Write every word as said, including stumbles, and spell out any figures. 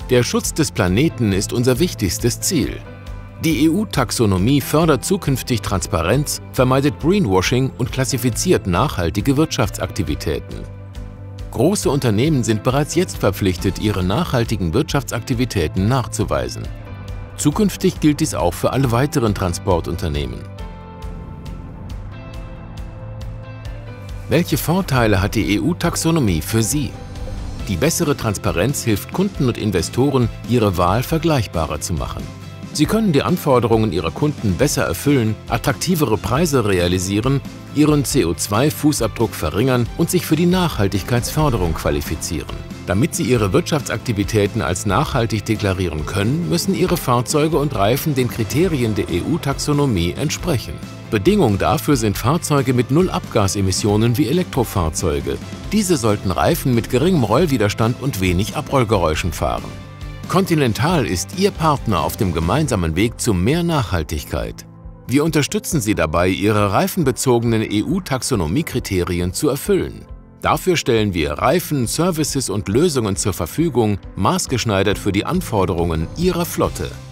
Der Schutz des Planeten ist unser wichtigstes Ziel. Die E U-Taxonomie fördert zukünftig Transparenz, vermeidet Greenwashing und klassifiziert nachhaltige Wirtschaftsaktivitäten. Große Unternehmen sind bereits jetzt verpflichtet, ihre nachhaltigen Wirtschaftsaktivitäten nachzuweisen. Zukünftig gilt dies auch für alle weiteren Transportunternehmen. Welche Vorteile hat die E U-Taxonomie für Sie? Die bessere Transparenz hilft Kunden und Investoren, ihre Wahl vergleichbarer zu machen. Sie können die Anforderungen ihrer Kunden besser erfüllen, attraktivere Preise realisieren, ihren C O zwei Fußabdruck verringern und sich für die Nachhaltigkeitsförderung qualifizieren. Damit sie ihre Wirtschaftsaktivitäten als nachhaltig deklarieren können, müssen ihre Fahrzeuge und Reifen den Kriterien der E U-Taxonomie entsprechen. Bedingung dafür sind Fahrzeuge mit null Abgasemissionen wie Elektrofahrzeuge. Diese sollten Reifen mit geringem Rollwiderstand und wenig Abrollgeräuschen fahren. Continental ist Ihr Partner auf dem gemeinsamen Weg zu mehr Nachhaltigkeit. Wir unterstützen Sie dabei, Ihre reifenbezogenen E U-Taxonomie-Kriterien zu erfüllen. Dafür stellen wir Reifen, Services und Lösungen zur Verfügung, maßgeschneidert für die Anforderungen Ihrer Flotte.